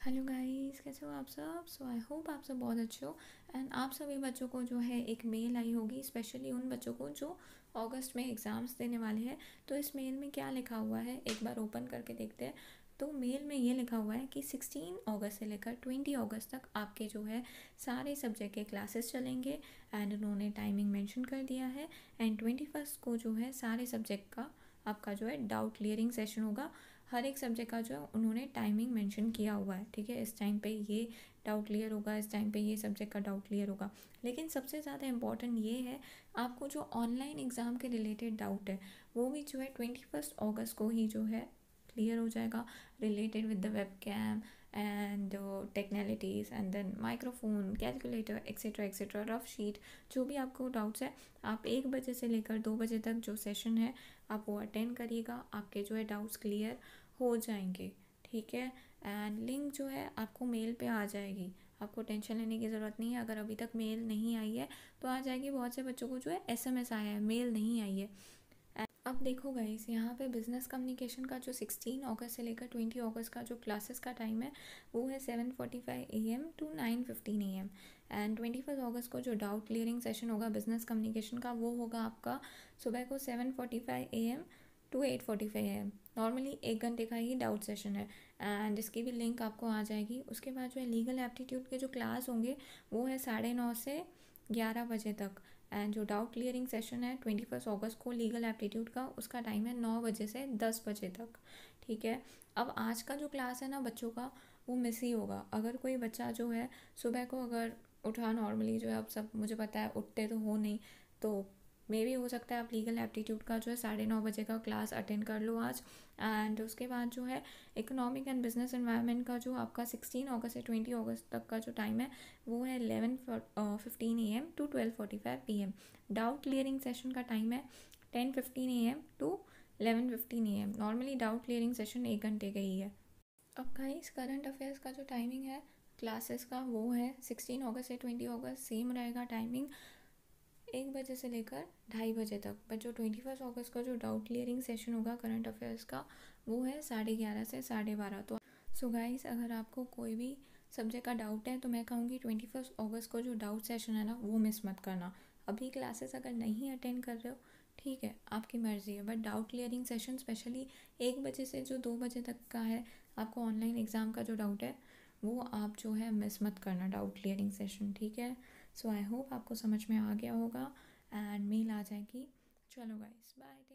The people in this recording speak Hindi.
हेलो गाइस, कैसे हो आप सब। सो आई होप आप सब बहुत अच्छे हो। एंड आप सभी बच्चों को जो है एक मेल आई होगी, स्पेशली उन बच्चों को जो अगस्त में एग्ज़ाम्स देने वाले हैं। तो इस मेल में क्या लिखा हुआ है एक बार ओपन करके देखते हैं। तो मेल में ये लिखा हुआ है कि 16 अगस्त से लेकर 20 अगस्त तक आपके जो है सारे सब्जेक्ट के क्लासेस चलेंगे। एंड उन्होंने टाइमिंग मेंशन कर दिया है। एंड 21 को जो है सारे सब्जेक्ट का आपका जो है डाउट क्लियरिंग सेशन होगा। हर एक सब्जेक्ट का जो है उन्होंने टाइमिंग मेंशन किया हुआ है, ठीक है। इस टाइम पे ये डाउट क्लियर होगा, इस टाइम पे ये सब्जेक्ट का डाउट क्लियर होगा। लेकिन सबसे ज़्यादा इम्पॉर्टेंट ये है, आपको जो ऑनलाइन एग्ज़ाम के रिलेटेड डाउट है वो भी जो है 21 अगस्त को ही जो है क्लियर हो जाएगा, related with the webcam and technicalities and then microphone, calculator etcetera etcetera, rough sheet, जो भी आपको डाउट्स है आप 1 बजे से लेकर 2 बजे तक जो सेशन है आप वो अटेंड करिएगा। आपके जो है डाउट्स क्लियर हो जाएंगे, ठीक है। एंड लिंक जो है आपको मेल पे आ जाएगी, आपको टेंशन लेने की ज़रूरत नहीं है। अगर अभी तक मेल नहीं आई है तो आ जाएगी। बहुत से बच्चों को जो है एसएमएस आया है, मेल नहीं आई है। अब देखो गाइस, यहाँ पे बिजनेस कम्युनिकेशन का जो 16 अगस्त से लेकर 20 अगस्त का जो क्लासेस का टाइम है वो है 7:45 AM टू 9:15 AM। एंड 21 अगस्त को जो डाउट क्लियरिंग सेशन होगा बिजनेस कम्युनिकेशन का वो होगा आपका सुबह को 7:45 AM टू 8:45 AM। नॉर्मली 1 घंटे का ही डाउट सेशन है। एंड इसकी भी लिंक आपको आ जाएगी। उसके बाद जो है लीगल एप्टीट्यूड के जो क्लास होंगे वो है 9:30 से 11 बजे तक। एंड जो डाउट क्लियरिंग सेशन है 21 अगस्त को लीगल एप्टीट्यूड का, उसका टाइम है 9 बजे से 10 बजे तक, ठीक है। अब आज का जो क्लास है ना बच्चों का, वो मिस ही होगा। अगर कोई बच्चा जो है सुबह को अगर उठा, नॉर्मली जो है अब सब मुझे पता है उठते तो हो नहीं, तो मे भी हो सकता है आप लीगल एप्टीट्यूड का जो है 9:30 बजे का क्लास अटेंड कर लो आज। एंड उसके बाद जो है इकोनॉमिक एंड बिजनेस एनवायरनमेंट का जो आपका 16 अगस्त से 20 अगस्त तक का जो टाइम है वो है 11:15 AM to 12:45 PM। Doubt clearing session का टाइम है 10:15 AM to 11:15 AM। Normally doubt clearing session 1 घंटे का ही है। अब गाइस, करंट अफेयर्स का जो टाइमिंग है क्लासेस का वो है 16 अगस्त से 20 अगस्त सेम रहेगा टाइमिंग, 1 बजे से लेकर 2:30 बजे तक। बट जो 21 अगस्त का जो डाउट क्लियरिंग सेशन होगा करंट अफेयर्स का वो है 11:30 से 12:30। तो सो गाइस, अगर आपको कोई भी सब्जेक्ट का डाउट है तो मैं कहूँगी 21 अगस्त को जो डाउट सेशन है ना वो मिस मत करना। अभी क्लासेस अगर नहीं अटेंड कर रहे हो ठीक है, आपकी मर्ज़ी है, but doubt clearing session specially 1 बजे से जो 2 बजे तक का है, आपको ऑनलाइन एग्ज़ाम का जो डाउट है वो आप जो है मिस मत करना, डाउट क्लियरिंग सेशन, ठीक है। सो आई होप आपको समझ में आ गया होगा। एंड मेल आ जाएगी। चलो गाइस, बाय।